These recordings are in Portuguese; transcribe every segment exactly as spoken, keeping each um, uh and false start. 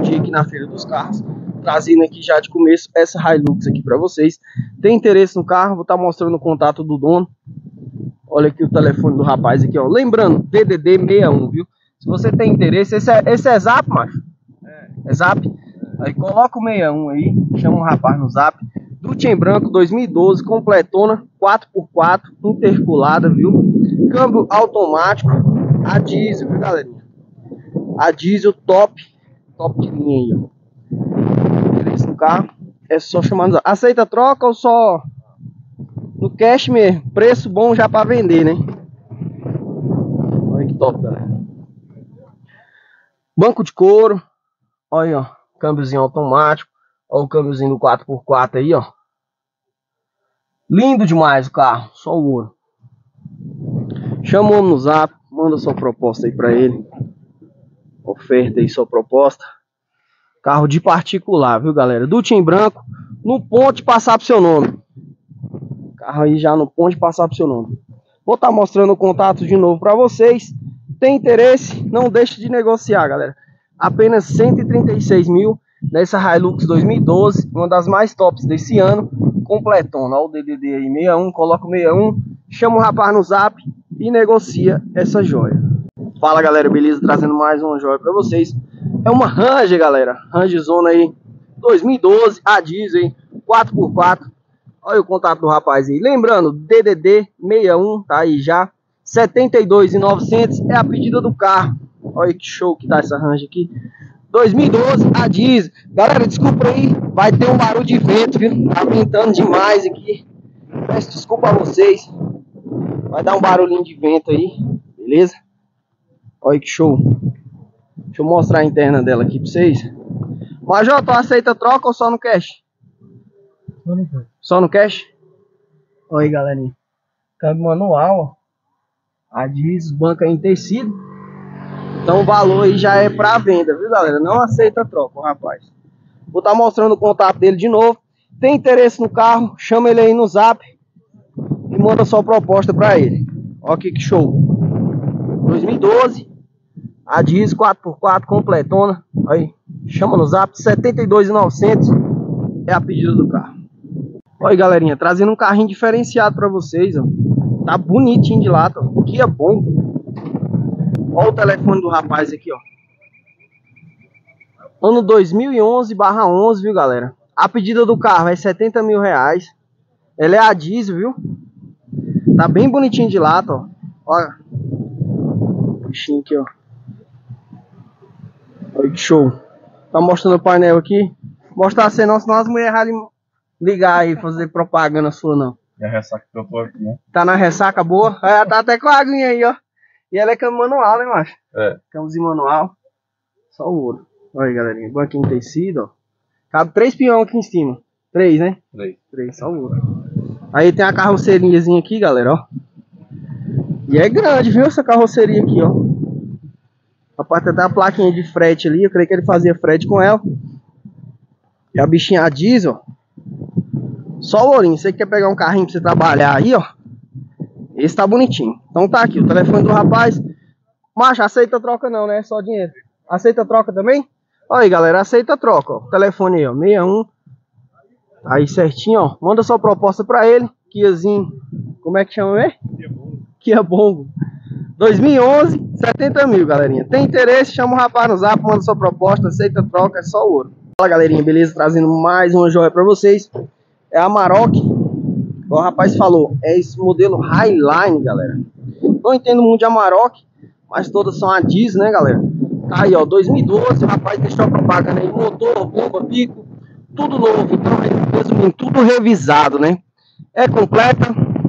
dia aqui na Feira dos Carros, trazendo aqui já de começo essa Hilux aqui para vocês. Tem interesse no carro? Vou estar mostrando o contato do dono. Olha aqui o telefone do rapaz aqui, ó. Lembrando, D D D sessenta e um, viu? Se você tem interesse, esse é, esse é Zap, macho? É. É Zap? Aí coloca o sessenta e um aí, chama o rapaz no Zap. Dutch em branco, dois mil e doze, completona, quatro por quatro, interculada, viu? Câmbio automático, a diesel, viu, galerinha? A diesel top, top de linha aí, ó. Interesse no carro, é só chamar no Zap. Aceita troca ou só no cash mesmo? Preço bom já para vender, né? Olha que top, galera. Banco de couro, olha aí, ó, câmbiozinho automático. Olha o câmbiozinho do quatro por quatro aí, ó. Lindo demais o carro, só o ouro. Chama o homem no Zap, manda sua proposta aí pra ele. Oferta aí sua proposta. Carro de particular, viu, galera? Dutch em branco, no ponto de passar pro seu nome. Carro aí já no ponto de passar pro seu nome. Vou estar mostrando o contato de novo pra vocês. Tem interesse? Não deixe de negociar, galera. Apenas cento e trinta e seis mil nessa Hilux dois mil e doze, uma das mais tops desse ano, completona. Olha o D D D aí, sessenta e um, coloca o sessenta e um, chama o rapaz no Zap e negocia essa joia. Fala, galera, beleza? Trazendo mais uma joia pra vocês. É uma Ranger, galera, Ranger Zona aí, dois mil e doze, a diesel, quatro por quatro. Olha o contato do rapaz aí. Lembrando, D D D sessenta e um, tá aí já, setenta e dois mil e novecentos é a pedida do carro. Olha que show que tá essa Ranger aqui. dois mil e doze, a diesel. Galera, desculpa aí, vai ter um barulho de vento, viu? Tá ventando demais aqui. Peço desculpa a vocês. Vai dar um barulhinho de vento aí, beleza? Olha que show. Deixa eu mostrar a interna dela aqui pra vocês. Major, tu aceita troca ou só no cash? Só no cash. Só no cash? Olha aí, galerinha. Câmbio manual, ó. A diesel, banca em tecido. Então o valor aí já é para venda, viu, galera? Não aceita troca, rapaz. Vou estar mostrando o contato dele de novo. Tem interesse no carro? Chama ele aí no Zap e manda sua proposta para ele. Olha que show. dois mil e doze, a diesel quatro por quatro completona. Aí, chama no Zap, setenta e dois mil e novecentos é a pedida do carro. Olha aí, galerinha, trazendo um carrinho diferenciado para vocês, ó. Tá bonitinho de lata, ó. Que é bom. Olha o telefone do rapaz aqui, ó. Ano dois mil e onze barra onze, viu, galera? A pedida do carro é setenta mil reais. Ela é a diesel, viu? Tá bem bonitinho de lata, ó. Olha. Bichinho aqui, ó. Olha que show. Tá mostrando o painel aqui. Mostrar você não, senão as mulheres vão ligar aí, fazer propaganda sua, não. E a ressaca que eu tô aqui, né? Tá na ressaca boa? É, tá até com a aguinha aí, ó. E ela é câmbio manual, né, macho? É. Câmbiozinho manual. Só o ouro. Olha aí, galerinha. Banquinho em tecido, ó. Cabe três peão aqui em cima. Três, né? Três. Três, só o ouro. Aí tem a carroceriazinha aqui, galera, ó. E é grande, viu, essa carroceria aqui, ó. Rapaz, tem até a plaquinha de frete ali. Eu creio que ele fazia frete com ela. E a bichinha a diesel, ó. Só o ourinho. Você que quer pegar um carrinho pra você trabalhar aí, ó. Esse tá bonitinho. Então tá aqui o telefone do rapaz. Macho, aceita troca não, né? Só dinheiro. Aceita troca também? Olha aí, galera, aceita troca, ó. Telefone aí, ó, sessenta e um. Aí certinho, ó. Manda sua proposta pra ele. Kiazinho. Como é que chama mesmo? Kia Bongo. dois mil e onze, setenta mil, galerinha. Tem interesse? Chama o rapaz no Zap, manda sua proposta, aceita troca, é só ouro. Fala, galerinha, beleza? Trazendo mais uma joia pra vocês. É a Amarok. O rapaz falou, é esse modelo Highline, galera. Não entendo muito de Amarok, mas todas são a diesel, né, galera? Tá aí, ó, dois mil e doze, o rapaz deixou a propaganda aí, motor, bomba, pico, tudo novo. Então, resumindo, tudo revisado, né? É completa,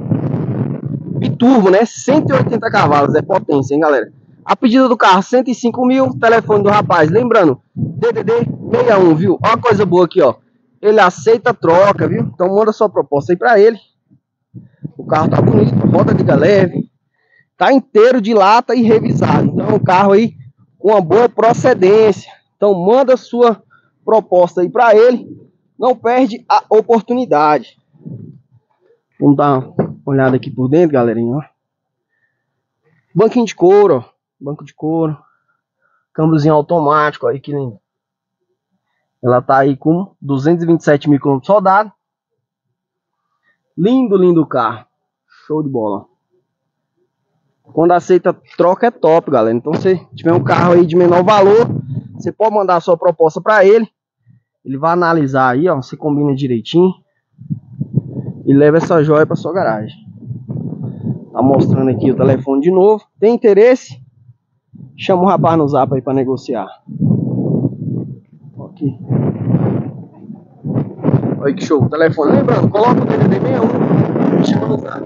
biturbo, né? cento e oitenta cavalos, é potência, hein, galera? A pedida do carro, cento e cinco mil, telefone do rapaz, lembrando, D D D sessenta e um, viu? Olha uma coisa boa aqui, ó. Ele aceita troca, viu? Então manda sua proposta aí pra ele. O carro tá bonito, roda liga leve, tá inteiro de lata e revisado. Então é um carro aí com uma boa procedência. Então manda sua proposta aí pra ele. Não perde a oportunidade. Vamos dar uma olhada aqui por dentro, galerinha, ó. Banquinho de couro, ó. Banco de couro. Câmbiozinho automático aí, que lindo. Ela tá aí com duzentos e vinte e sete mil quilômetros rodados. Lindo, lindo carro. Show de bola. Quando aceita troca é top, galera. Então se tiver um carro aí de menor valor, você pode mandar a sua proposta para ele. Ele vai analisar aí, ó, você combina direitinho e leva essa joia para sua garagem. Tá mostrando aqui o telefone de novo. Tem interesse? Chama o rapaz no zap aí para negociar. Aqui. Olha que show. Telefone. Lembrando, coloca o D D D sessenta e um. Chama no zap.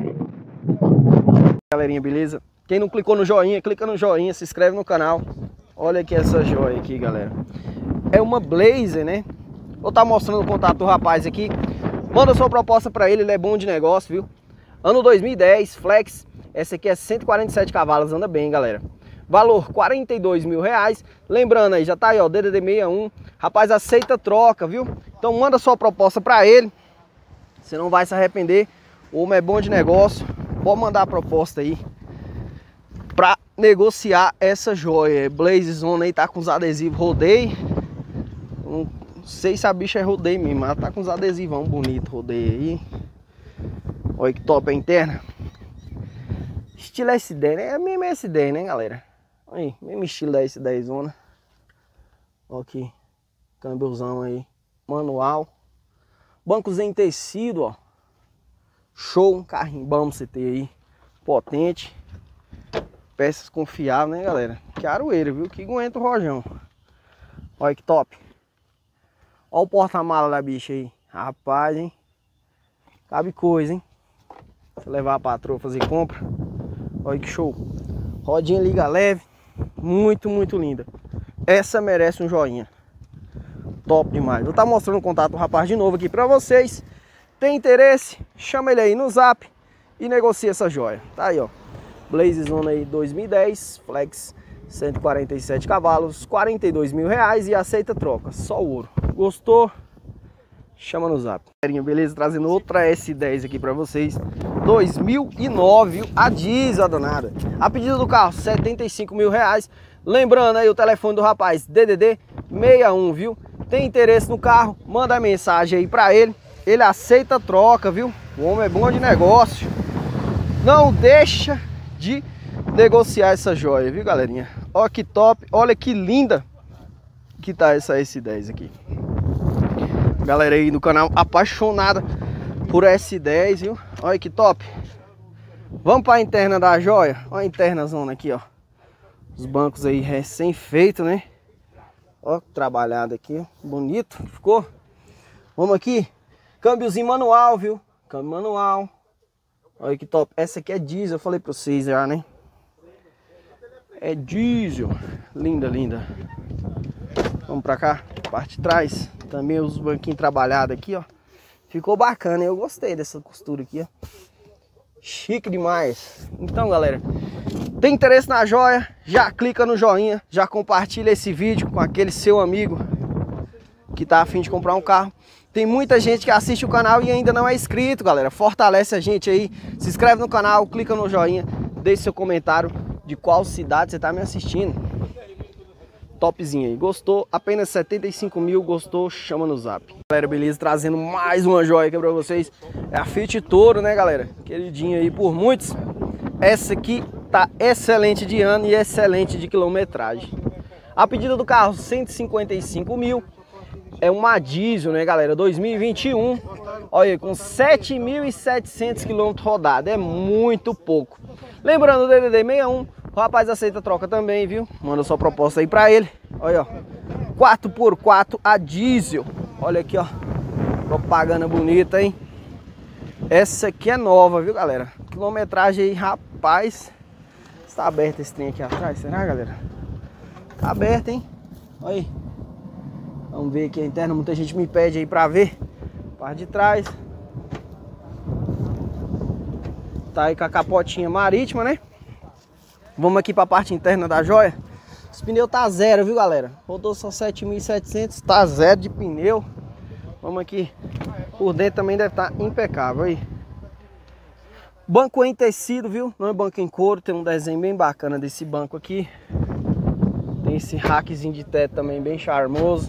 Galerinha, beleza? Quem não clicou no joinha, clica no joinha, se inscreve no canal. Olha aqui essa joia aqui, galera. É uma Blazer, né? Vou estar mostrando o contato do rapaz aqui. Manda sua proposta para ele, ele é bom de negócio, viu? Ano dois mil e dez, Flex. Essa aqui é cento e quarenta e sete cavalos, anda bem, galera. Valor quarenta e dois mil reais. Lembrando aí, já tá aí, ó, D D D sessenta e um. Rapaz, aceita troca, viu? Então manda sua proposta para ele. Você não vai se arrepender. O homem é bom de negócio. Pode mandar a proposta aí pra negociar essa joia. Blaze Zona aí tá com os adesivos rodeio. Não sei se a bicha é rodeio mesmo, mas tá com os adesivão bonito rodeio aí. Olha que top a interna. Estilo S dez, né? É mesmo S dez, né, galera? Aí, mesmo estilo da S dez Zona. Olha aqui. Câmbiozão aí. Manual. Bancos em tecido, ó. Show, um carrinho bom você ter aí. Potente. Peças confiáveis, né, galera? Que aroeira, viu? Que aguenta o rojão. Olha que top. Olha o porta-mala da bicha aí. Rapaz, hein? Cabe coisa, hein? Se levar a patroa fazer compra. Olha que show. Rodinha liga leve. Muito, muito linda. Essa merece um joinha. Top demais. Vou estar mostrando o contato do rapaz de novo aqui pra vocês. Tem interesse? Chama ele aí no zap e negocia essa joia. Tá aí, ó. Blaze Zona aí dois mil e dez, Flex cento e quarenta e sete cavalos, quarenta e dois mil reais e aceita troca. Só ouro. Gostou? Chama no zap. Beleza? Trazendo outra S dez aqui pra vocês. dois mil e nove, a diesel danada. A pedida do carro, setenta e cinco mil reais. Lembrando aí o telefone do rapaz, D D D sessenta e um, viu? Tem interesse no carro? Manda a mensagem aí pra ele. Ele aceita troca, viu? O homem é bom de negócio. Não deixa de negociar essa joia, viu, galerinha? Olha que top, olha que linda que tá essa S dez aqui. Galera aí do canal apaixonada por S dez, viu? Olha que top. Vamos para a interna da joia. Olha a interna zona aqui, ó. Os bancos aí recém-feito, né? Ó, trabalhado aqui, ó. Bonito ficou. Vamos aqui. Câmbiozinho manual, viu? Câmbio manual. Olha que top. Essa aqui é diesel, eu falei pra vocês já, né? É diesel. Linda, linda. Vamos pra cá. Parte de trás. Também os banquinhos trabalhados aqui, ó. Ficou bacana, eu gostei dessa costura aqui, ó. Chique demais. Então, galera, tem interesse na joia? Já clica no joinha. Já compartilha esse vídeo com aquele seu amigo que tá a fim de comprar um carro. Tem muita gente que assiste o canal e ainda não é inscrito, galera. Fortalece a gente aí. Se inscreve no canal, clica no joinha. Deixe seu comentário de qual cidade você tá me assistindo. Topzinho aí. Gostou? Apenas setenta e cinco mil. Gostou? Chama no zap. Galera, beleza? Trazendo mais uma joia aqui pra vocês. É a Fiat Toro, né, galera? Queridinha aí por muitos. Essa aqui tá excelente de ano e excelente de quilometragem. A pedida do carro, cento e cinquenta e cinco mil. É uma diesel, né, galera? dois mil e vinte e um. Olha, com sete mil e setecentos quilômetros rodados. É muito pouco. Lembrando, o D D D sessenta e um, o rapaz aceita troca também, viu? Manda sua proposta aí pra ele. Olha, ó. quatro por quatro a diesel. Olha aqui, ó. Propaganda bonita, hein? Essa aqui é nova, viu, galera? Quilometragem aí, rapaz. Está aberto esse trem aqui atrás, será, galera? Tá aberto, hein? Olha aí. Vamos ver aqui a interna, muita gente me pede aí pra ver. Parte de trás. Tá aí com a capotinha marítima, né? Vamos aqui pra parte interna da joia. Os pneus tá zero, viu, galera? Rodou só sete mil e setecentos, tá zero de pneu. Vamos aqui. Por dentro também deve estar impecável aí. Banco em tecido, viu? Não é banco em couro, tem um desenho bem bacana desse banco aqui. Tem esse rackzinho de teto também bem charmoso.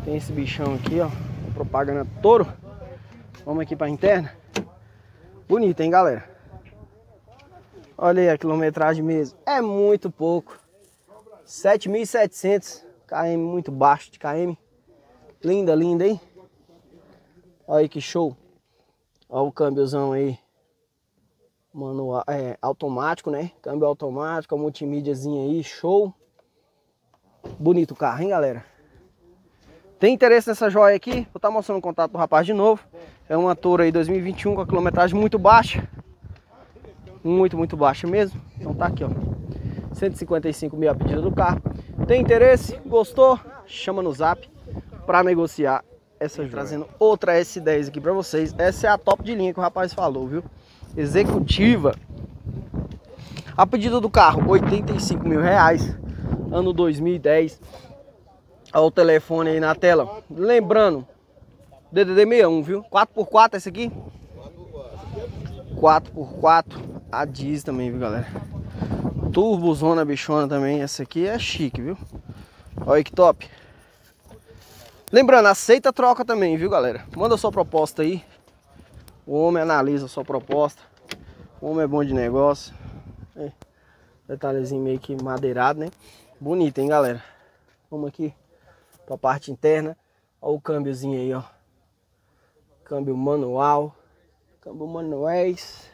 Tem esse bichão aqui, ó. Propaganda Toro. Vamos aqui pra interna. Bonito, hein, galera? Olha aí a quilometragem mesmo. É muito pouco. sete mil e setecentos km, muito baixo de km. Linda, linda, hein? Olha aí que show. Olha o câmbiozão aí. Manual, é, automático, né? Câmbio automático, a multimídiazinha aí, show. Bonito o carro, hein, galera? Tem interesse nessa joia aqui? Vou estar mostrando o contato do rapaz de novo. É uma Toro aí dois mil e vinte e um com a quilometragem muito baixa. Muito, muito baixa mesmo. Então tá aqui, ó. cento e cinquenta e cinco mil a pedida do carro. Tem interesse? Gostou? Chama no zap para negociar essa joia. Trazendo outra S dez aqui para vocês. Essa é a top de linha que o rapaz falou, viu? Executiva. A pedida do carro, oitenta e cinco mil reais. Ano dois mil e dez. Olha o telefone aí na tela. Lembrando, D D D sessenta e um, viu? quatro por quatro esse aqui? quatro por quatro. A diesel também, viu, galera? Turbozona bichona também. Essa aqui é chique, viu? Olha que top. Lembrando, aceita troca também, viu, galera? Manda sua proposta aí. O homem analisa a sua proposta. O homem é bom de negócio. É. Detalhezinho meio que madeirado, né? Bonito, hein, galera? Vamos aqui pra parte interna. Olha o câmbiozinho aí, ó. Câmbio manual. Câmbio manuais.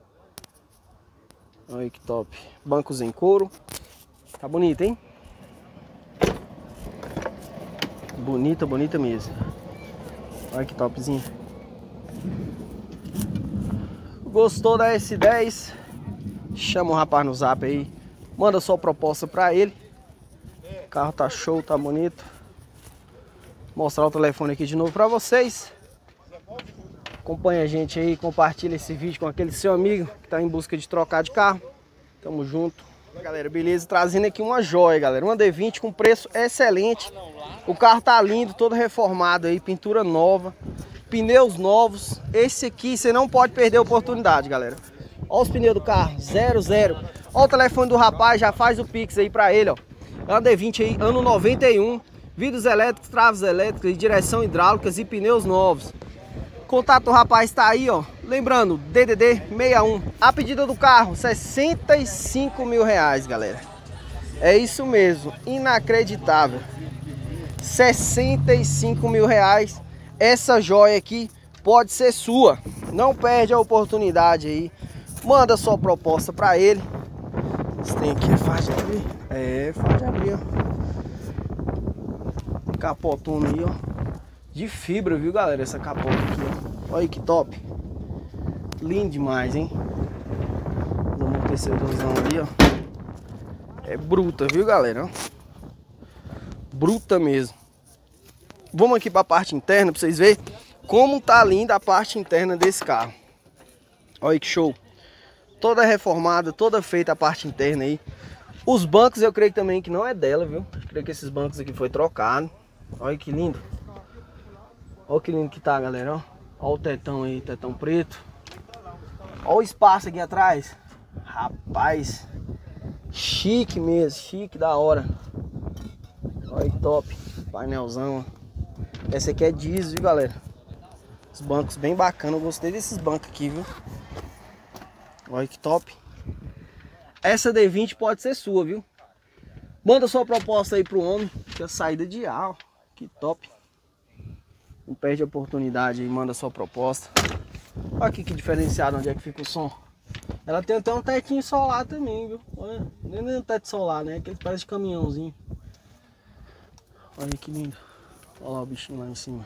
Olha que top. Bancos em couro. Tá bonito, hein? Bonita, bonita mesmo. Olha que topzinho. Gostou da S dez? Chama o rapaz no zap aí. Manda sua proposta pra ele. O carro tá show, tá bonito. Vou mostrar o telefone aqui de novo pra vocês. Acompanha a gente aí, compartilha esse vídeo com aquele seu amigo que tá em busca de trocar de carro. Tamo junto. Galera, beleza? Trazendo aqui uma joia, galera. Uma D vinte com preço excelente. O carro tá lindo, todo reformado aí, pintura nova, pneus novos. Esse aqui você não pode perder a oportunidade, galera. Olha os pneus do carro, zero, zero. Olha o telefone do rapaz, já faz o Pix aí pra ele, ó. É uma D vinte aí, ano noventa e um. Vidros elétricos, travas elétricas, direção hidráulicas e pneus novos. Contato do rapaz tá aí, ó. Lembrando, D D D sessenta e um. A pedida do carro, sessenta e cinco mil reais, galera. É isso mesmo, inacreditável. sessenta e cinco mil reais. Essa joia aqui pode ser sua. Não perde a oportunidade aí. Manda sua proposta pra ele. Você tem aqui, é fácil de abrir. É, fácil de abrir, ó. Capotona aí, ó. De fibra, viu, galera? Essa capota aqui, ó. Olha que top. Lindo demais, hein? O amortecedorzão ali, ó. É bruta, viu, galera? Bruta mesmo. Vamos aqui para a parte interna para vocês verem como tá linda a parte interna desse carro. Olha que show. Toda reformada, toda feita a parte interna aí. Os bancos eu creio também que não é dela, viu? Eu creio que esses bancos aqui foi trocado. Olha que lindo. Olha que lindo que tá, galera, ó. Olha o tetão aí, tetão preto. Olha o espaço aqui atrás. Rapaz, chique mesmo, chique, da hora. Olha que top. Painelzão. Essa aqui é diesel, viu, galera? Os bancos bem bacanas. Eu gostei desses bancos aqui, viu? Olha que top. Essa D vinte pode ser sua, viu? Manda sua proposta aí pro homem. Que é saída de ar, ó. Que top. Não perde a oportunidade aí, manda sua proposta. Olha aqui que diferenciado onde é que fica o som. Ela tem até um tetinho solar também, viu? Olha, nem é um teto solar, né? Aquele parece de caminhãozinho. Olha que lindo. Olha lá o bichinho lá em cima.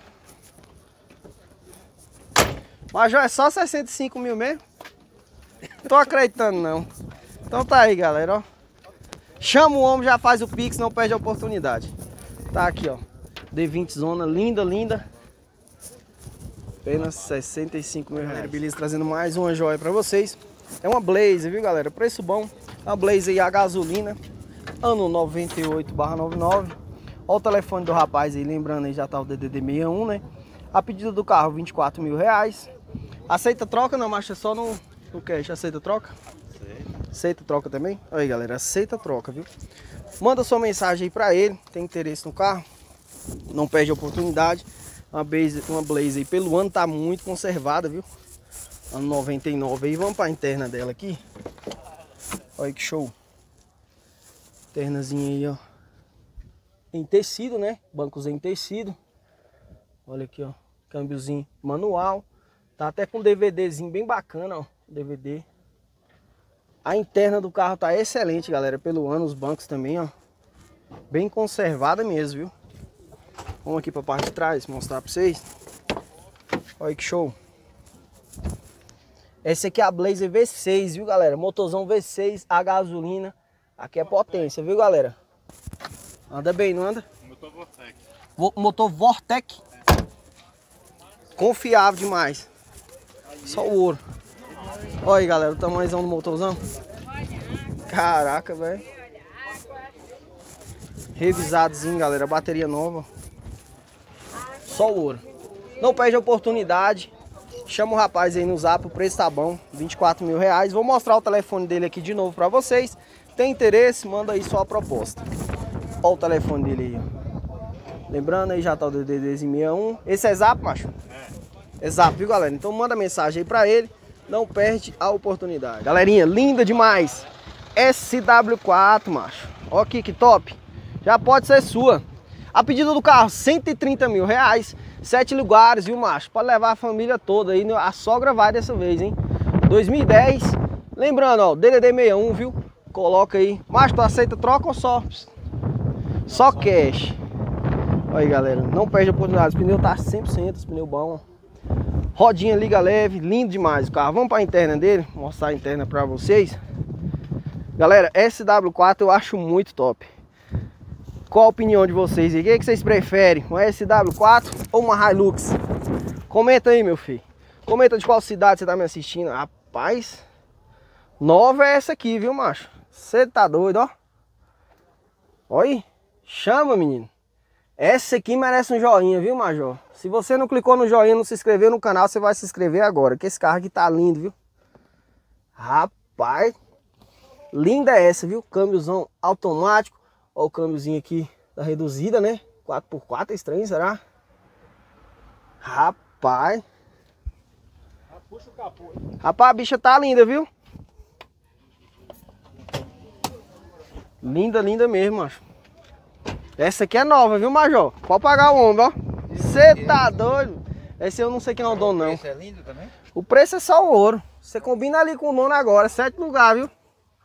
Mas já é só sessenta e cinco mil mesmo? Tô acreditando não. Então tá aí, galera, ó. Chama o homem, já faz o Pix, não perde a oportunidade. Tá aqui, ó. D vinte zona, linda, linda. Apenas sessenta e cinco mil reais. Beleza, trazendo mais uma joia pra vocês. É uma Blazer, viu, galera? Preço bom. Uma Blazer aí a gasolina. Ano noventa e oito barra noventa e nove. Olha o telefone do rapaz aí, lembrando aí, já tá o D D D sessenta e um, né? A pedida do carro, vinte e quatro mil reais. Aceita troca? Não, mas é só no, no cash. Aceita troca? Aceita. Aceita troca também? Aí, galera, aceita troca, viu? Manda sua mensagem aí pra ele. Tem interesse no carro? Não perde a oportunidade. Uma Blazer, uma Blazer aí pelo ano tá muito conservada, viu? Ano noventa e nove aí. Vamos para a interna dela aqui. Olha que show. Internazinha aí, ó. Em tecido, né? Bancos em tecido. Olha aqui, ó. Câmbiozinho manual. Tá até com DVDzinho bem bacana, ó. D V D. A interna do carro tá excelente, galera. Pelo ano, os bancos também, ó. Bem conservada mesmo, viu? Vamos aqui pra parte de trás, mostrar pra vocês. Olha que show. Esse aqui é a Blazer V seis, viu, galera? Motorzão V seis, a gasolina. Aqui é potência, viu, galera? Anda bem, não anda? Motor Vortec. Motor Vortec. Confiável demais. Só o ouro. Olha aí, galera, o tamanhozão do motorzão. Caraca, velho. Revisadozinho, galera. Bateria nova. Só o ouro. Não perde a oportunidade. Chama o rapaz aí no zap, o preço tá bom. vinte e quatro mil reais. Vou mostrar o telefone dele aqui de novo pra vocês. Tem interesse? Manda aí só a proposta. Olha o telefone dele aí, ó. Lembrando aí, já tá o D D D sessenta e um. Esse é zap, macho? É. É zap, viu, galera? Então manda mensagem aí pra ele. Não perde a oportunidade. Galerinha, linda demais. S W quatro, macho. Ó aqui, que top. Já pode ser sua. A pedida do carro, cento e trinta mil reais. Sete lugares, viu, macho? Pode levar a família toda aí. A sogra vai dessa vez, hein? dois mil e dez. Lembrando, ó, D D D sessenta e um, viu? Coloca aí. Macho, tu aceita troca ou só? Só cash. Olha aí, galera. Não perde a oportunidade. Os pneus tá cem por cento, os pneus bons. Rodinha liga leve. Lindo demais o carro. Vamos para a interna dele. Mostrar a interna para vocês. Galera, S W quatro eu acho muito top. Qual a opinião de vocês aí? O que, é que vocês preferem? Um S W quatro ou uma Hilux? Comenta aí, meu filho. Comenta de qual cidade você tá me assistindo. Rapaz, nova é essa aqui, viu, macho? Você tá doido, ó. Olha aí. Chama, menino. Essa aqui merece um joinha, viu, Major? Se você não clicou no joinha, não se inscreveu no canal, você vai se inscrever agora. Que esse carro aqui tá lindo, viu? Rapaz. Linda é essa, viu? Câmbiozão automático. Olha o câmbiozinho aqui da reduzida, né? quatro por quatro, é estranho, será? Rapaz. Puxa o capô. Rapaz, a bicha tá linda, viu? Linda, linda mesmo, macho. Essa aqui é nova, viu, Major? Pode pagar o ombro, ó. Você tá doido? Esse eu não sei quem é o dono, não. Esse é lindo também? O preço é só o ouro. Você combina ali com o dono agora. Sete lugar, viu?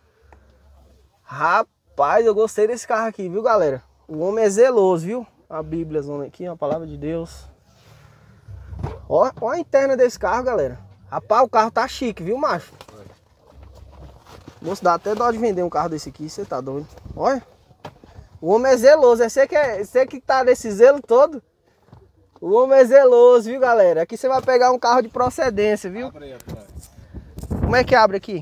Rapaz, eu gostei desse carro aqui, viu, galera? O homem é zeloso, viu? A Bíblia zona aqui, a palavra de Deus. Ó, ó a interna desse carro, galera. Rapaz, o carro tá chique, viu, macho? Moço, dá até dó de vender um carro desse aqui, você tá doido. Olha. O homem é zeloso, é você que, é, você que tá nesse zelo todo. O homem é zeloso, viu, galera? Aqui você vai pegar um carro de procedência, viu? Abre aí atrás. Como é que abre aqui?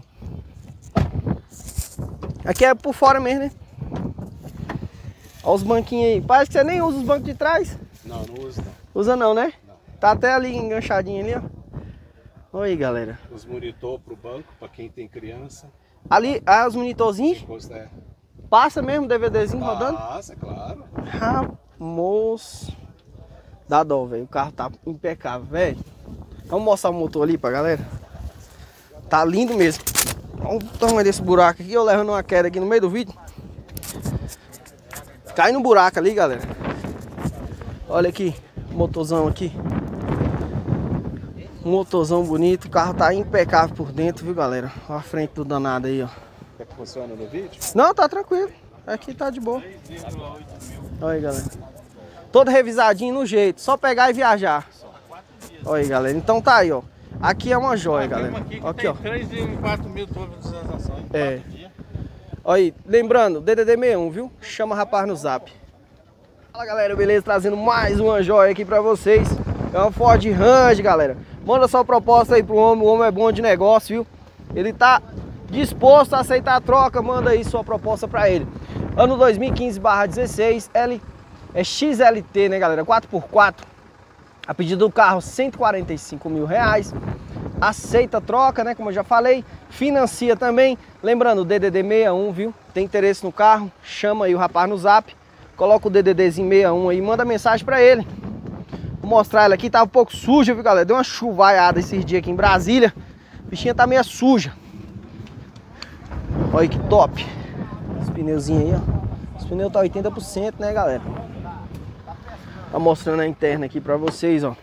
Aqui é por fora mesmo, né? Olha os banquinhos aí. Parece que você nem usa os bancos de trás. Não, não usa não. Usa não, né? Não. Tá até ali enganchadinho ali, ó. Olha aí, galera. Os monitor pro banco, pra quem tem criança. Ali, ah, os monitorzinhos. É. Passa mesmo o DVDzinho rodando? Passa, claro. Ramos. Dá dó, velho. O carro tá impecável, velho. Vamos mostrar o motor ali pra galera. Tá lindo mesmo. Olha o tamanho desse buraco aqui. Eu levando uma queda aqui no meio do vídeo. Cai no buraco ali, galera. Olha aqui. Motorzão aqui. Motorzão bonito. O carro tá impecável por dentro, viu, galera? Olha a frente do danado aí, ó. Quer que funcione no vídeo? Não, tá tranquilo. Aqui tá de boa. Olha aí, galera. Todo revisadinho no jeito. Só pegar e viajar. Olha aí, galera. Então tá aí, ó. Aqui é uma joia, galera. Aqui, ó. três e quatro mil de visualização. É. Olha aí. Lembrando, D D D sessenta e um, viu? Chama rapaz no zap. Fala, galera. Beleza? Trazendo mais uma joia aqui pra vocês. É uma Ford Ranger, galera. Manda sua proposta aí pro homem. O homem é bom de negócio, viu? Ele tá disposto a aceitar a troca. Manda aí sua proposta pra ele. Ano dois mil e quinze barra dezesseis. L, é X L T, né, galera? quatro por quatro. A pedido do carro, cento e quarenta e cinco mil reais. Aceita troca, né? Como eu já falei. Financia também. Lembrando, D D D sessenta e um, viu? Tem interesse no carro? Chama aí o rapaz no zap. coloca o DDDzinho sessenta e um aí, manda mensagem pra ele. Vou mostrar ela aqui, tava um pouco suja, viu, galera? Deu uma chuvaiada esses dias aqui em Brasília. A bichinha tá meio suja. Olha que top. Os pneuzinhos aí, ó. Os pneus tá oitenta por cento, né, galera? Tá mostrando a interna aqui pra vocês, ó.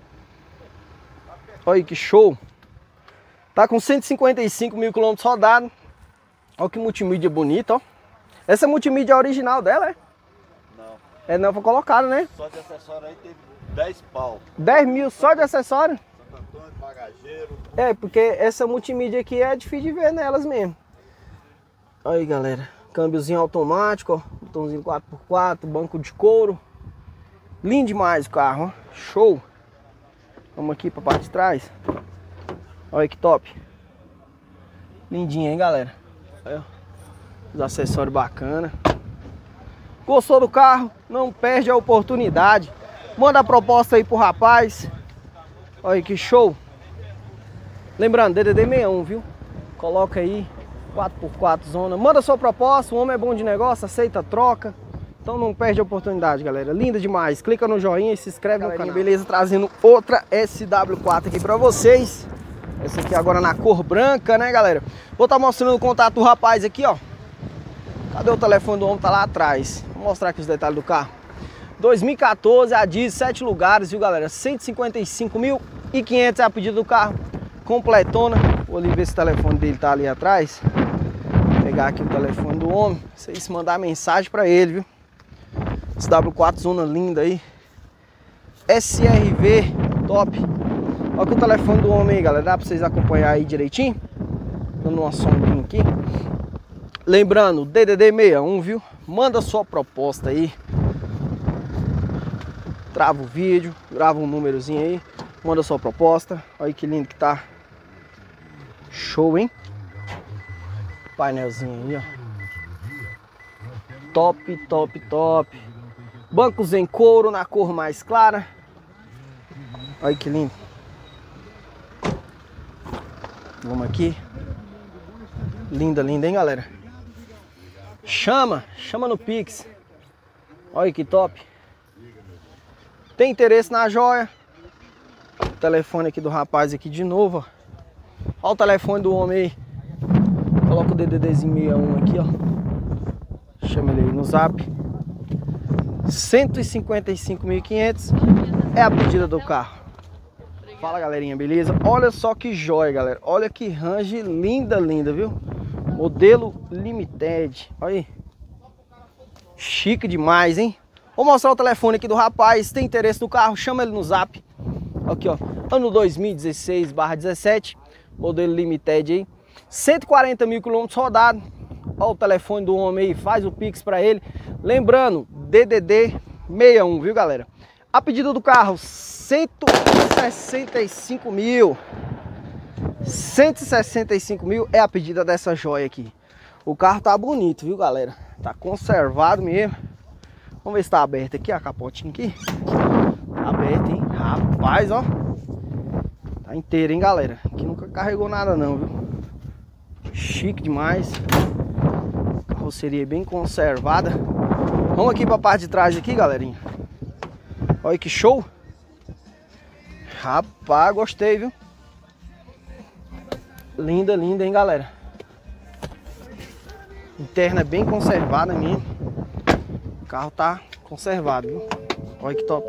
Olha que show. Tá com cento e cinquenta e cinco mil quilômetros rodados. Olha que multimídia bonita, ó. Essa multimídia é original dela, é? Não. É nova colocada, né? Só de acessório aí teve dez pau. dez mil só de acessório? Santo Antônio, bagageiro. É, porque essa multimídia aqui é difícil de ver nelas mesmo. Aí, galera. Câmbiozinho automático, ó. Botãozinho quatro por quatro, banco de couro. Lindo demais o carro, ó. Show. Vamos aqui pra parte de trás. Olha que top. Lindinho, hein, galera? Olha, os acessórios bacanas. Gostou do carro? Não perde a oportunidade. Manda a proposta aí pro rapaz. Olha que show. Lembrando, D D D sessenta e um, viu? Coloca aí quatro por quatro zona. Manda sua proposta. O homem é bom de negócio, aceita troca. Então não perde a oportunidade, galera. Linda demais. Clica no joinha e se inscreve no canal. Beleza, trazendo outra S W quatro aqui pra vocês. Essa aqui agora na cor branca, né, galera? Vou estar mostrando o contato do rapaz aqui, ó. Cadê o telefone do homem? Tá lá atrás. Vou mostrar aqui os detalhes do carro. dois mil e quatorze, a diesel, sete lugares, viu, galera? cento e cinquenta e cinco mil e quinhentos é a pedida do carro. Completona. Vou ali ver se o telefone dele tá ali atrás. Vou pegar aqui o telefone do homem. Vocês mandar mensagem pra ele, viu? S W quatro zona linda aí. S R V top. Olha aqui o telefone do homem aí, galera. Dá pra vocês acompanhar aí direitinho. Dando uma sombrinha aqui. Lembrando, D D D sessenta e um, viu? Manda sua proposta aí. Trava o vídeo, grava um númerozinho aí. Manda sua proposta. Olha que lindo que tá. Show, hein? Painelzinho aí, ó. Top, top, top. Bancos em couro na cor mais clara. Olha que lindo. Vamos aqui. Linda, linda, hein, galera? Chama, chama no Pix. Olha que top. Tem interesse na joia? O telefone aqui do rapaz aqui de novo, ó. Olha o telefone do homem aí. Coloca o DDDzinho sessenta e um aqui, ó. Chama ele aí no zap. cento e cinquenta e cinco mil e quinhentos é a pedida do carro. Fala, galerinha, beleza? Olha só que joia, galera. Olha que range linda, linda, viu? Modelo Limited. Olha aí. Chique demais, hein? Vou mostrar o telefone aqui do rapaz. Se tem interesse no carro, chama ele no zap. Aqui, ó. Ano dois mil e dezesseis barra dezessete. Modelo Limited aí. cento e quarenta mil quilômetros rodados. Olha o telefone do homem aí. Faz o Pix pra ele. Lembrando, D D D sessenta e um, viu, galera? A pedida do carro, cento e sessenta e cinco mil. cento e sessenta e cinco mil é a pedida dessa joia aqui. O carro tá bonito, viu, galera? Tá conservado mesmo. Vamos ver se tá aberto aqui, a capotinha aqui. Tá aberto, hein? Rapaz, ó. Tá inteiro, hein, galera? Aqui nunca carregou nada não, viu? Chique demais. Carroceria bem conservada. Vamos aqui pra parte de trás aqui, galerinha. Olha que show. Rapaz, gostei, viu? Linda, linda, hein, galera? Interna é bem conservada mesmo. O carro tá conservado, viu? Olha que top.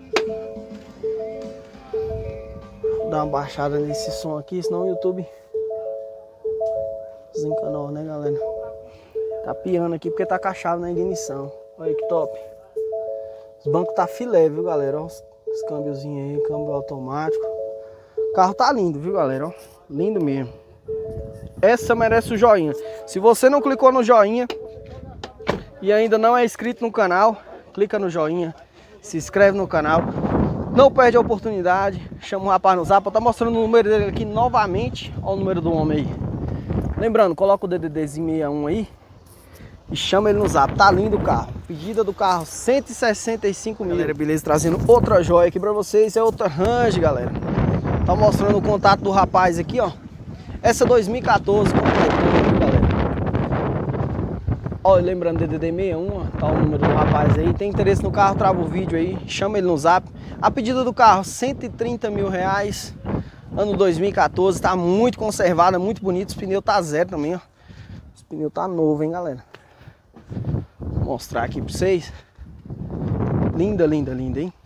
Vou dar uma baixada nesse som aqui, senão o YouTube desencanou, né, galera? Tá piando aqui porque tá com a chave na ignição. Olha que top. Os bancos tá filé, viu, galera? Ó, os, os câmbiozinhos aí, câmbio automático. O carro tá lindo, viu, galera? Ó, lindo mesmo. Essa merece o joinha. Se você não clicou no joinha e ainda não é inscrito no canal, clica no joinha, se inscreve no canal. Não perde a oportunidade. Chama o rapaz no zap. Eu tô mostrando o número dele aqui novamente. Olha o número do homem aí. Lembrando, coloca o DDDzinho sessenta e um aí e chama ele no zap. Tá lindo o carro. Pedida do carro, cento e sessenta e cinco mil. Galera, beleza? Trazendo outra joia aqui pra vocês. É outra Range, galera. Tá mostrando o contato do rapaz aqui, ó. Essa dois mil e quatorze completando, galera. Ó, lembrando, D D D sessenta e um, ó, tá o número do rapaz aí. Tem interesse no carro, trava o vídeo aí, chama ele no zap. A pedida do carro, cento e trinta mil reais. Ano dois mil e quatorze, tá muito conservada, muito bonito. Os pneus tá zero também, ó. Os pneus tá novo, hein, galera. Vou mostrar aqui pra vocês. Linda, linda, linda, hein.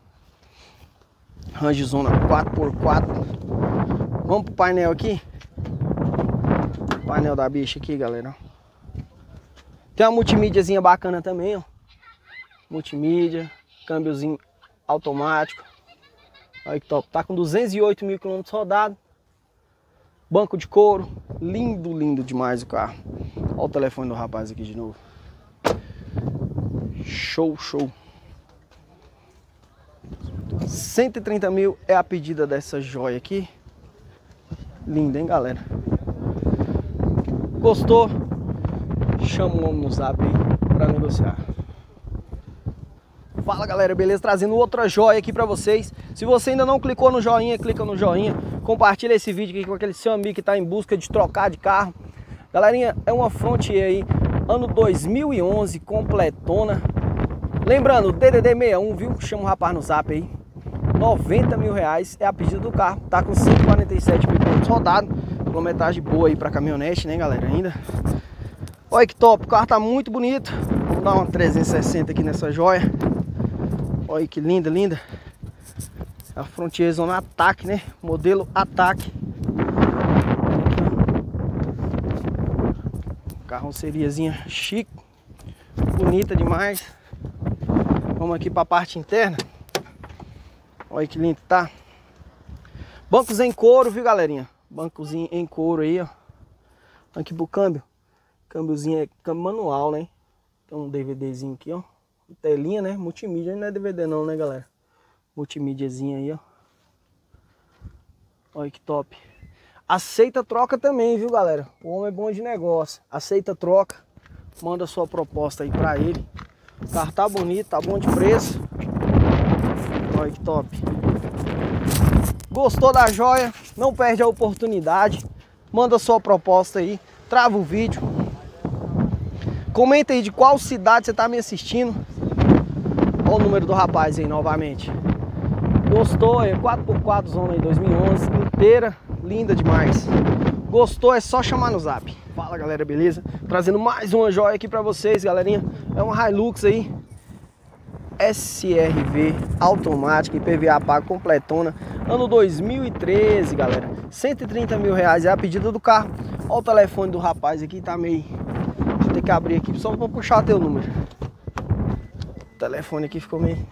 Range Zona quatro por quatro. Vamos pro painel aqui. Painel da bicha aqui, galera. Tem uma multimídiazinha bacana também, ó. Multimídia, câmbiozinho automático. Olha que top. Tá com duzentos e oito mil quilômetros rodados. Banco de couro. Lindo, lindo demais o carro. Olha o telefone do rapaz aqui de novo. Show, show. cento e trinta mil é a pedida dessa joia aqui. Linda, hein, galera? Gostou? Chama o homem no zap aí pra negociar. Fala, galera, beleza? Trazendo outra joia aqui pra vocês. Se você ainda não clicou no joinha, clica no joinha. Compartilha esse vídeo aqui com aquele seu amigo que tá em busca de trocar de carro. Galerinha, é uma Frontier aí, ano dois mil e onze, completona. Lembrando, D D D sessenta e um, viu? Chama o rapaz no zap aí. noventa mil reais é a pedida do carro. Tá com cento e quarenta e sete mil quilômetros rodados. Quilometragem boa aí pra caminhonete, né, galera? Ainda. Olha que top, o carro tá muito bonito. Vamos dar uma trezentos e sessenta aqui nessa joia. Olha que linda, linda. A Frontier Zona Ataque, né? Modelo Ataque. Carroceriazinha chique. Bonita demais. Vamos aqui para a parte interna. Olha que lindo, tá? Bancos em couro, viu, galerinha? Bancozinho em couro aí, ó. Aqui pro câmbio. Câmbiozinho é câmbio manual, né? Tem um DVDzinho aqui, ó. Telinha, né? Multimídia, não é D V D não, né, galera? Multimídiazinha aí, ó. Olha que top. Aceita troca também, viu, galera? O homem é bom de negócio. Aceita troca. Manda sua proposta aí pra ele. O carro tá bonito, tá bom de preço. Olha que top. Gostou da joia? Não perde a oportunidade. Manda sua proposta aí. Trava o vídeo. Comenta aí de qual cidade você tá me assistindo. Olha o número do rapaz aí novamente. Gostou? É quatro por quatro Zona aí dois mil e onze. Inteira. Linda demais. Gostou? É só chamar no zap. Fala, galera, beleza? Trazendo mais uma joia aqui pra vocês, galerinha. É uma Hilux aí. S R V automática, I P V A pago, completona. Ano dois mil e treze, galera. cento e trinta mil reais é a pedida do carro. Olha o telefone do rapaz aqui, tá meio... Deixa eu ter que abrir aqui, só pra puxar teu número. O telefone aqui ficou meio...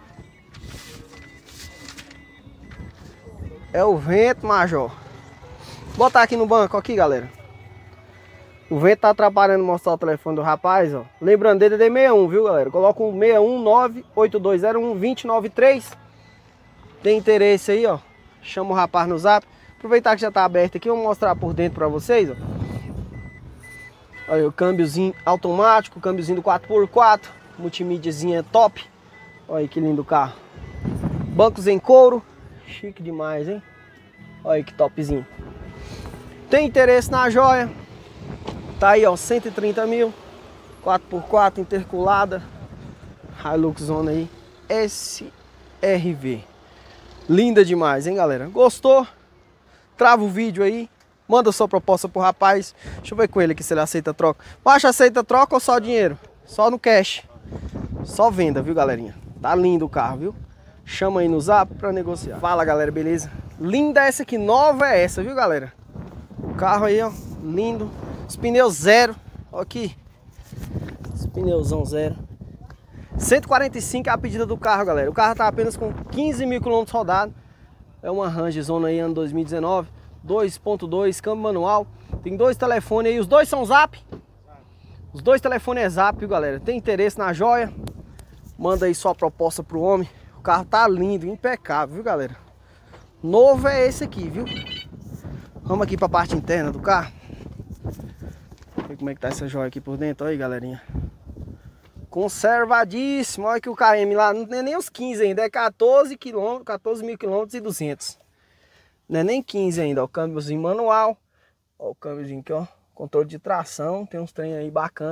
É o vento, Major. Vou botar aqui no banco, aqui, galera. O vento tá atrapalhando mostrar o telefone do rapaz, ó. Lembrando, D D D sessenta e um, viu, galera? Coloca um seis um nove oito dois zero um dois zero nove três. Tem interesse aí, ó. Chama o rapaz no zap. Aproveitar que já tá aberto aqui, vou mostrar por dentro pra vocês, ó. Olha o câmbiozinho automático, o câmbiozinho do quatro por quatro. Multimídiazinha top. Olha que lindo o carro. Bancos em couro. Chique demais, hein? Olha que topzinho. Tem interesse na joia? Tá aí, ó, cento e trinta mil. quatro por quatro, interculada. Hilux Zona aí. S R V. Linda demais, hein, galera? Gostou? Trava o vídeo aí. Manda sua proposta pro rapaz. Deixa eu ver com ele aqui se ele aceita troca. Baixa, aceita troca ou só dinheiro? Só no cash. Só venda, viu, galerinha? Tá lindo o carro, viu? Chama aí no zap pra negociar. Fala, galera, beleza? Linda essa aqui, nova é essa, viu, galera? O carro aí, ó, lindo. Os pneus zero. Ó aqui. Os pneuzão zero. cento e quarenta e cinco é a pedida do carro, galera. O carro tá apenas com quinze mil quilômetros rodados. É uma Range Zona aí, ano dois mil e dezenove. dois ponto dois, câmbio manual. Tem dois telefones aí. Os dois são zap. Os dois telefones é zap, viu, galera? Tem interesse na joia? Manda aí sua proposta pro homem. O carro tá lindo, impecável, viu, galera? Novo é esse aqui, viu? Vamos aqui pra parte interna do carro. Ver como é que tá essa joia aqui por dentro. Olha aí, galerinha. Conservadíssimo. Olha que o K M lá não é nem os quinze ainda. É quatorze quilômetros, quatorze mil quilômetros e duzentos. Não é nem quinze ainda. Ó, o câmbiozinho manual. Ó, o câmbiozinho aqui, ó. Controle de tração. Tem uns trem aí bacana.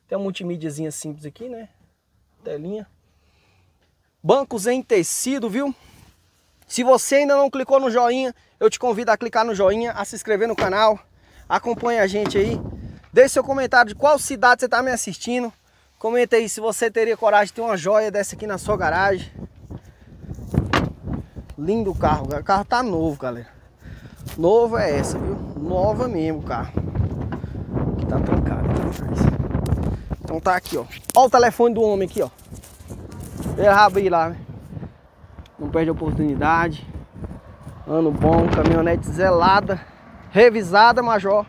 Tem uma multimídiazinha simples aqui, né? Telinha. Bancos em tecido, viu? Se você ainda não clicou no joinha, eu te convido a clicar no joinha, a se inscrever no canal. Acompanhe a gente aí. Deixe seu comentário de qual cidade você está me assistindo. Comenta aí se você teria coragem de ter uma joia dessa aqui na sua garagem. Lindo o carro. O carro tá novo, galera. Novo é essa, viu? Nova mesmo o carro. Aqui tá trancado aqui atrás. Então tá aqui, ó. Ó o telefone do homem aqui, ó. Ele vai abrir lá, né? Não perde a oportunidade. Ano bom, caminhonete zelada. Revisada, Major.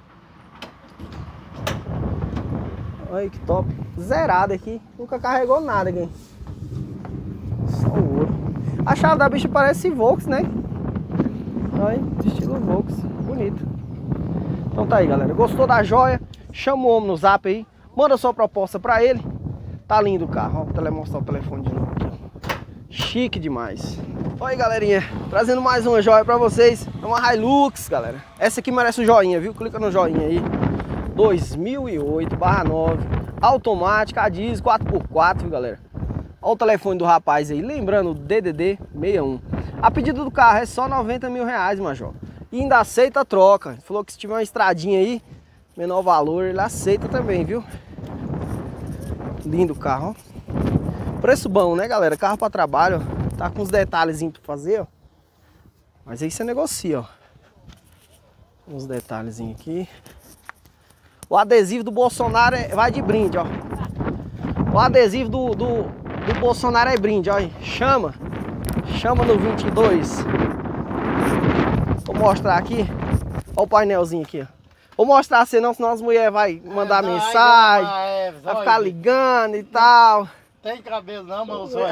Olha que top. Zerada aqui. Nunca carregou nada aqui. Só o ouro. A chave da bicha parece Volks, né? Olha, estilo Volks. Bonito. Então tá aí, galera. Gostou da joia? Chama o homem no zap aí. Manda sua proposta pra ele. Tá lindo o carro. Ó, vou mostrar o telefone de novo aqui, ó. Chique demais. Olha aí, galerinha. Trazendo mais uma joia pra vocês. É uma Hilux, galera. Essa aqui merece um joinha, viu? Clica no joinha aí. dois mil e oito barra nove. Automática, a diesel, quatro por quatro, viu, galera? Olha o telefone do rapaz aí. Lembrando, D D D sessenta e um. A pedida do carro é só noventa mil reais, Major. E ainda aceita a troca. Ele falou que se tiver uma estradinha aí, menor valor, ele aceita também, viu? Lindo o carro, ó. Preço bom, né, galera? Carro para trabalho, ó. Tá com uns detalhezinhos para fazer, ó. Mas aí você negocia, ó. Uns detalhezinhos aqui. O adesivo do Bolsonaro é, vai de brinde, ó. O adesivo do, do, do Bolsonaro é brinde, ó. Chama. Chama no vinte e dois. Vou mostrar aqui. Ó o painelzinho aqui, ó. Vou mostrar assim, não, senão as mulheres vão mandar é, não, mensagem, não, é, vai ficar ligando e tal. Tem cabelo não, mas eu sou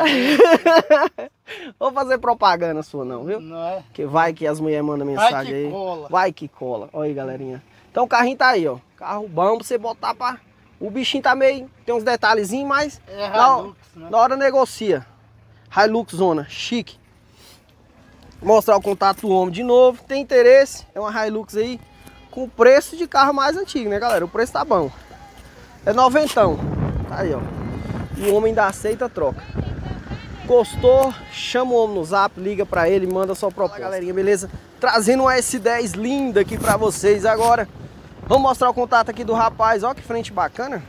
Vou fazer propaganda sua não, viu? Não é? Que vai que as mulheres mandam mensagem vai que aí. Cola. Vai que cola. Olha aí, galerinha. Então o carrinho tá aí, ó. Carro bom pra você botar pra... O bichinho tá meio... Tem uns detalhezinhos, mas... É Hilux, na, né? Na hora negocia. Hilux Zona, chique. Vou mostrar o contato do homem de novo. Tem interesse? É uma Hilux aí. Com preço de carro mais antigo, né, galera? O preço tá bom. É noventão. Tá aí, ó. E o homem ainda aceita a troca. Gostou? Chama o homem no zap, liga pra ele, manda sua proposta. Fala, galerinha, beleza? Trazendo uma S dez linda aqui pra vocês agora. Vamos mostrar o contato aqui do rapaz. Ó que frente bacana.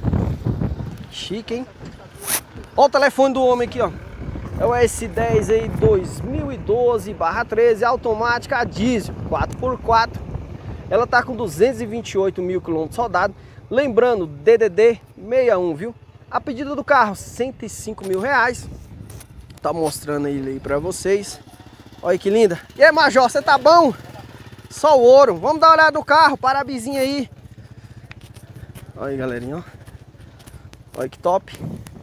Chique, hein? Ó o telefone do homem aqui, ó. É o S dez aí, dois mil e doze barra treze, automática a diesel, quatro por quatro. Ela tá com duzentos e vinte e oito mil quilômetros rodados. Lembrando, D D D sessenta e um, viu? A pedida do carro, cento e cinco mil reais. Tá mostrando ele aí pra vocês. Olha que linda. E aí, Major, você tá bom? Só o ouro. Vamos dar uma olhada no carro, parabizinho aí. Olha aí, galerinha, ó. Olha que top.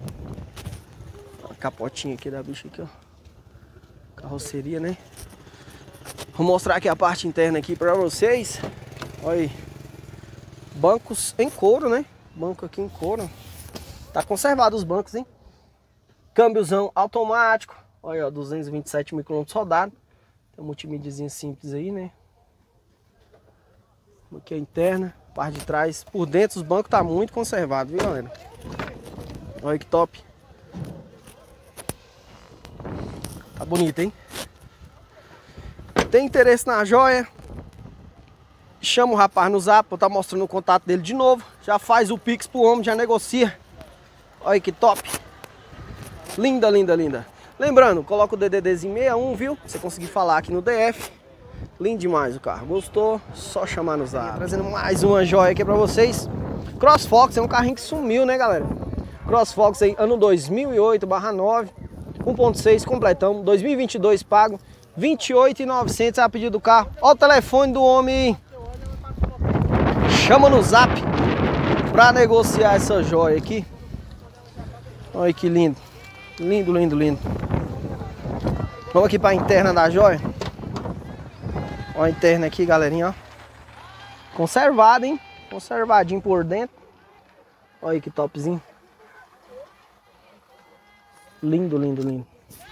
A capotinha aqui da bicha aqui, ó. Carroceria, né? Vou mostrar aqui a parte interna aqui pra vocês. Olha aí. Bancos em couro, né? Banco aqui em couro. Tá conservado os bancos, hein? Câmbiozão automático. Olha, ó, duzentos e vinte e sete mil quilômetros rodados. Tem um multimídiazinho simples aí, né? Aqui a interna, parte de trás. Por dentro os bancos tá muito conservado, viu, galera? Olha que top. Tá bonito, hein? Tem interesse na joia? Chama o rapaz no zap, vou estar mostrando o contato dele de novo. Já faz o pix pro homem, já negocia. Olha que top. Linda, linda, linda. Lembrando, coloca o DDDzinho sessenta e um, viu? Pra você conseguir falar aqui no D F. Lindo demais o carro. Gostou? Só chamar no zap. Trazendo mais uma joia aqui pra vocês. CrossFox é um carrinho que sumiu, né, galera? CrossFox aí, ano dois mil e oito barra nove. um ponto seis completão. dois mil e vinte e dois pago. vinte e oito mil e novecentos é a pedido do carro. Olha o telefone do homem. Chama no zap pra negociar essa joia aqui. Olha que lindo. Lindo, lindo, lindo. Vamos aqui pra interna da joia. Olha a interna aqui, galerinha, ó. Conservado, hein? Conservadinho por dentro. Olha que topzinho. Lindo, lindo, lindo.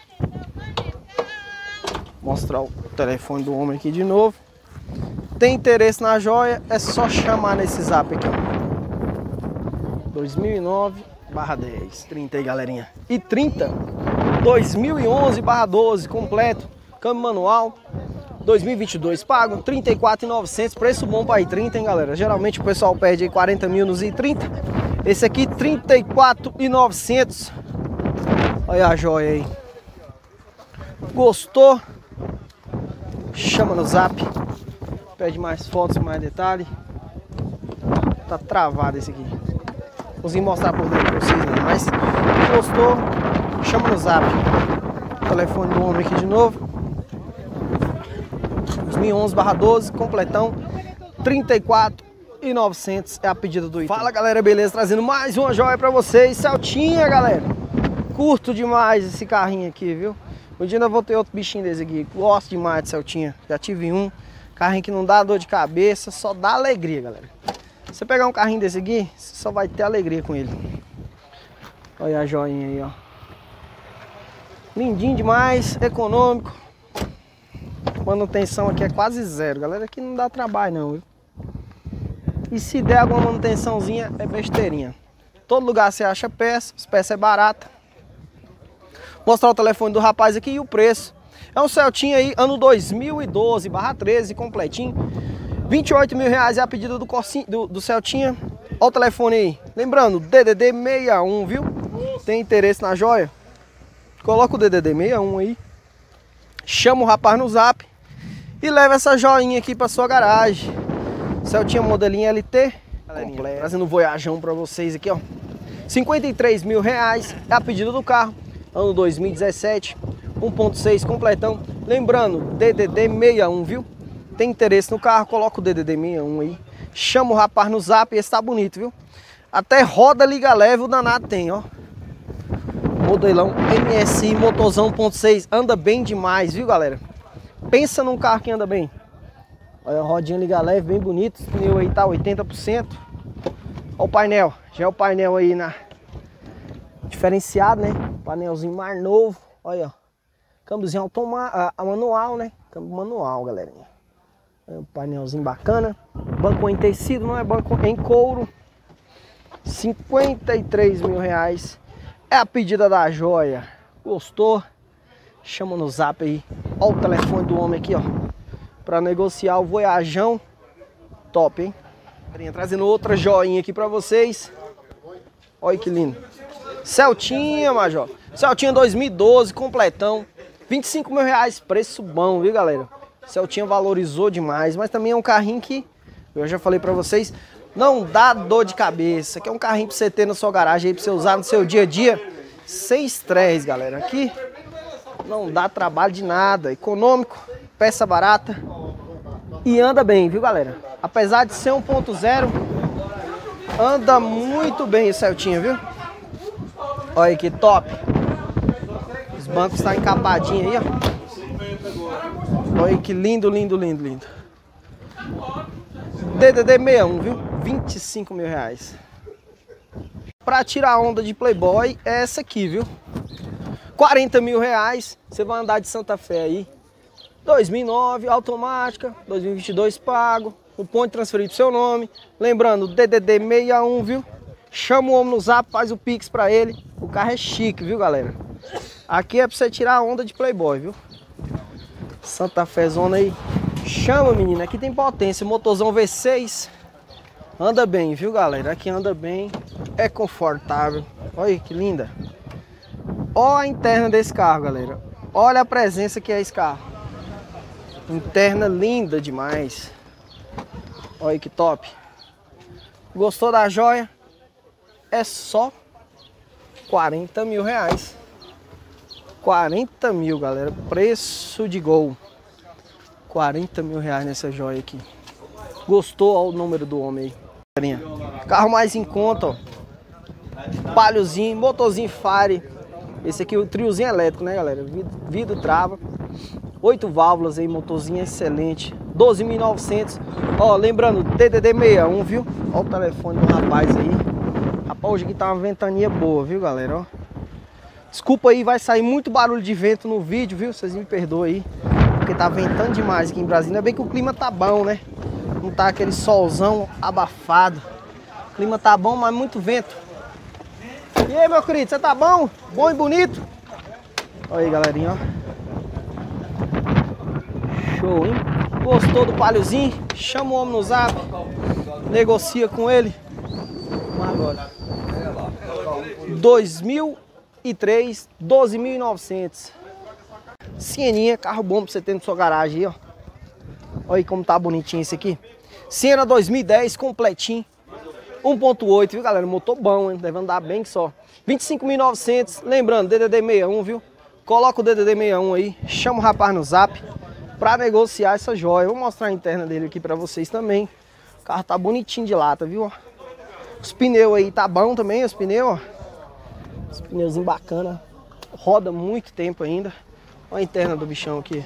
Mostrar o telefone do homem aqui de novo. Tem interesse na joia, é só chamar nesse zap aqui, ó. dois mil e nove barra dez. trinta aí, galerinha. E trinta. dois mil e onze barra doze, completo. Câmbio manual. dois mil e vinte e dois pago. trinta e quatro mil e novecentos. Preço bom para i trinta, hein, galera? Geralmente o pessoal pede aí quarenta mil nos i trinta. Esse aqui, trinta e quatro mil e novecentos. Olha a joia aí. Gostou? Chama no zap. Pede mais fotos, mais detalhes. Tá travado esse aqui. Não consegui mostrar por dentro pra vocês, né? Mas gostou? Chama no zap. Telefone do homem aqui de novo. dois mil e onze barra doze, completão. trinta e quatro mil e novecentos é a pedida do item. Fala, galera, beleza? Trazendo mais uma joia pra vocês. Celtinha, galera. Curto demais esse carrinho aqui, viu? Um dia ainda vou ter outro bichinho desse aqui. Gosto demais de Celtinha. Já tive um. Carrinho que não dá dor de cabeça, só dá alegria, galera. Você pegar um carrinho desse aqui, você só vai ter alegria com ele. Olha a joinha aí, ó. Lindinho demais, econômico. Manutenção aqui é quase zero, galera. Aqui não dá trabalho não, viu? E se der alguma manutençãozinha, é besteirinha. Todo lugar você acha peça, as peças é barata. Vou mostrar o telefone do rapaz aqui e o preço. É um Celtinha aí, ano dois mil e doze barra treze, completinho. vinte e oito mil reais é a pedida do, Corsinho, do, do Celtinha. Olha o telefone aí. Lembrando, D D D sessenta e um, viu? Tem interesse na joia? Coloca o D D D sessenta e um aí. Chama o rapaz no zap. E leva essa joinha aqui pra sua garagem. Celtinha modelinho L T. Completo. Trazendo um Voyageão pra vocês aqui, ó. cinquenta e três mil reais é a pedida do carro. Ano dois mil e dezessete. um ponto seis completão. Lembrando, D D D sessenta e um, viu? Tem interesse no carro, coloca o D D D sessenta e um aí. Chama o rapaz no zap, esse tá bonito, viu? Até roda liga leve o danado tem, ó. Modelão M S I, motorzão um ponto seis. Anda bem demais, viu, galera? Pensa num carro que anda bem. Olha a rodinha liga leve, bem bonito. O pneu aí tá oitenta por cento. Olha o painel. Já é o painel aí na... diferenciado, né? Painelzinho mais novo. Olha, ó. Câmbiozinho automático, manual, né? Câmbio manual, galerinha. É um painelzinho bacana. Banco em tecido, não é banco em couro. cinquenta e três mil reais. É a pedida da joia. Gostou? Chama no zap aí. Olha o telefone do homem aqui, ó. Pra negociar o Voyageão. Top, hein? Trazendo outra joinha aqui pra vocês. Olha que lindo. Celtinha, Major. Celtinha dois mil e doze, completão. vinte e cinco mil reais, preço bom, viu, galera? Celtinha valorizou demais, mas também é um carrinho que, eu já falei pra vocês, não dá dor de cabeça. Que é um carrinho pra você ter na sua garagem aí, pra você usar no seu dia a dia, sem estresse, galera. Aqui não dá trabalho de nada, econômico, peça barata e anda bem, viu, galera? Apesar de ser um ponto zero, anda muito bem o Celtinha, viu? Olha que top. Os bancos estão encapadinhos aí, ó. Olha que lindo, lindo, lindo, lindo. D D D sessenta e um, viu? vinte e cinco mil reais. Pra tirar a onda de Playboy é essa aqui, viu? quarenta mil reais. Você vai andar de Santa Fé aí. dois mil e nove, automática. dois mil e vinte e dois pago. O ponto transferido do seu nome. Lembrando, D D D sessenta e um, viu? Chama o homem no zap, faz o pix pra ele. O carro é chique, viu, galera? Aqui é pra você tirar a onda de Playboy, viu? Santa Fé zona aí. Chama, menina. Aqui tem potência. Motorzão V seis. Anda bem, viu, galera? Aqui anda bem. É confortável. Olha que linda. Olha a interna desse carro, galera. Olha a presença que é esse carro. Interna linda demais. Olha que top. Gostou da joia? É só quarenta mil reais. quarenta mil, galera. Preço de Gol. quarenta mil reais nessa joia aqui. Gostou? Olha o número do homem aí. Carro mais em conta, ó. Paliozinho, motorzinho Fire. Esse aqui é o triozinho elétrico, né, galera? Vidro, vidro trava. Oito válvulas aí, motorzinho excelente. doze mil e novecentos. Ó, lembrando, D D D sessenta e um, viu? Olha o telefone do rapaz aí. Rapaz, hoje aqui tá uma ventania boa, viu, galera? Ó. Desculpa aí, vai sair muito barulho de vento no vídeo, viu? Vocês me perdoem aí. Porque tá ventando demais aqui em Brasília. Ainda bem que o clima tá bom, né? Não tá aquele solzão abafado. O clima tá bom, mas muito vento. E aí, meu querido, você tá bom? Bom e bonito? Olha aí, galerinha, ó. Show, hein? Gostou do paliozinho? Chama o homem no zap. Negocia com ele. Vamos agora. dois mil e três, doze mil e novecentos. Sieninha, carro bom pra você ter na sua garagem aí, ó. Olha aí como tá bonitinho esse aqui. Siena dois mil e dez, completinho. um ponto oito, viu, galera? Motor bom, hein? Deve andar bem que só. vinte e cinco mil e novecentos. Lembrando, D D D sessenta e um, viu? Coloca o D D D sessenta e um aí. Chama o rapaz no zap pra negociar essa joia. Vou mostrar a interna dele aqui pra vocês também. O carro tá bonitinho de lata, viu? Os pneus aí tá bom também, os pneus, ó. Os pneuzinhos bacana. Roda muito tempo ainda. Olha a interna do bichão aqui.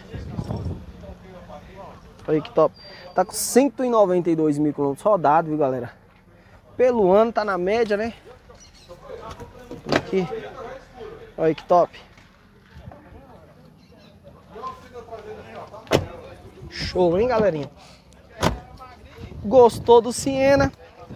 Olha que top. Tá com cento e noventa e dois mil quilômetros rodados, viu, galera? Pelo ano tá na média, né? Aqui. Olha que top. Show, hein, galerinha? Gostou do Siena?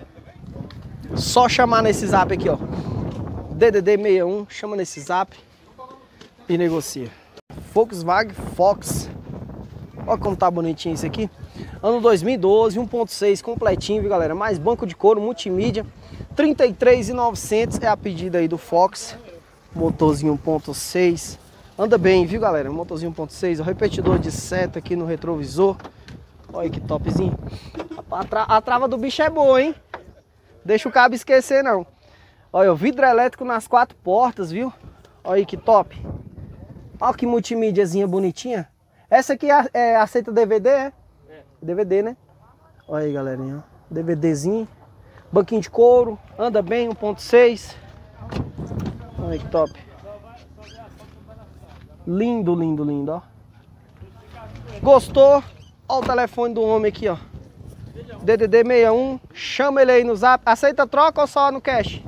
Só chamar nesse zap aqui, ó. D D D sessenta e um, chama nesse zap e negocia. Volkswagen Fox. Olha como tá bonitinho isso aqui. Ano dois mil e doze, um ponto seis completinho, viu, galera? Mais banco de couro, multimídia. trinta e três mil e novecentos é a pedida aí do Fox. Motorzinho um ponto seis. Anda bem, viu, galera? Motorzinho um ponto seis. O repetidor de seta aqui no retrovisor. Olha que topzinho. A, tra a trava do bicho é boa, hein? Deixa o cabo esquecer, não. Olha, o vidro elétrico nas quatro portas, viu? Olha aí que top. Olha que multimídiazinha bonitinha. Essa aqui é, é, aceita D V D, é? É. D V D, né? Olha aí, galerinha. DVDzinho. Banquinho de couro. Anda bem, um ponto seis. Olha que top. Lindo, lindo, lindo, ó. Gostou? Olha o telefone do homem aqui, ó. D D D sessenta e um. Chama ele aí no zap. Aceita troca ou só no cash?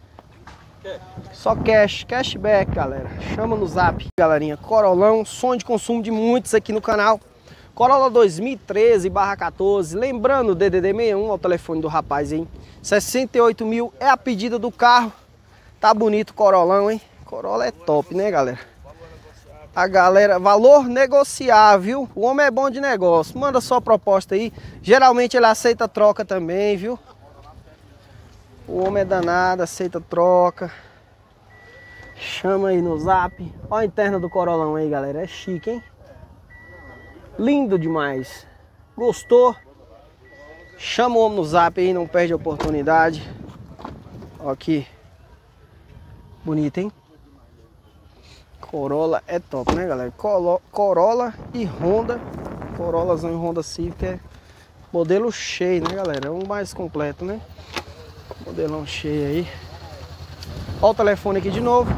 Só cash, cashback, galera. Chama no zap, galerinha. Corolão, sonho de consumo de muitos aqui no canal. Corolla dois mil e treze barra quatorze. Lembrando, o D D D sessenta e um, ó, o telefone do rapaz aí. sessenta e oito mil é a pedida do carro. Tá bonito o Corolão, hein? Corolla é top, né, galera? A galera, valor negociável. O homem é bom de negócio. Manda sua proposta aí. Geralmente ele aceita troca também, viu? O homem é danado, aceita troca. Chama aí no zap. Olha a interna do Corolão aí, galera. É chique, hein? Lindo demais. Gostou? Chama o homem no zap aí, não perde a oportunidade. Ó aqui. Bonito, hein? Corolla é top, né, galera? Colo Corolla e Honda. Corollazão e Honda Civic é modelo cheio, né, galera? É um mais completo, né? Modelão cheio aí. Olha o telefone aqui de novo.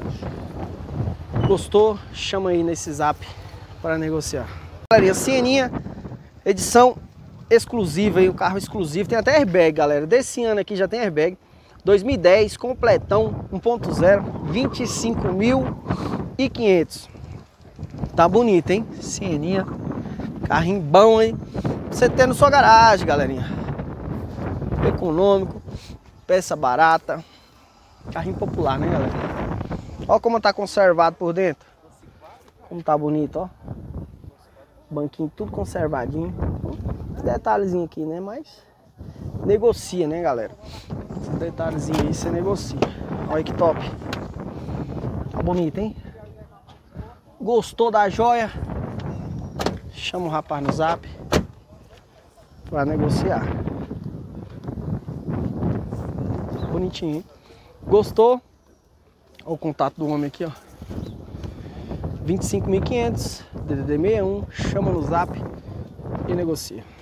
Gostou? Chama aí nesse zap para negociar. Galerinha, Sieninha, edição exclusiva aí, o carro exclusivo. Tem até airbag, galera. Desse ano aqui já tem airbag. dois mil e dez, completão, um ponto zero, vinte e cinco mil e quinhentos. Tá bonito, hein? Sieninha. Carrinho bom, hein? Pra você ter na sua garagem, galerinha. Econômico, peça barata. Carrinho popular, né, galera? Ó como tá conservado por dentro. Como tá bonito, ó. Banquinho tudo conservadinho. Detalhezinho aqui, né? Mas negocia, né, galera? Esse detalhezinho aí você negocia. Olha que top. Tá bonito, hein? Gostou da joia? Chama o rapaz no zap pra negociar. Bonitinho, hein? Gostou? Olha o contato do homem aqui, ó. vinte e cinco mil e quinhentos, D D D sessenta e um, chama no zap e negocia.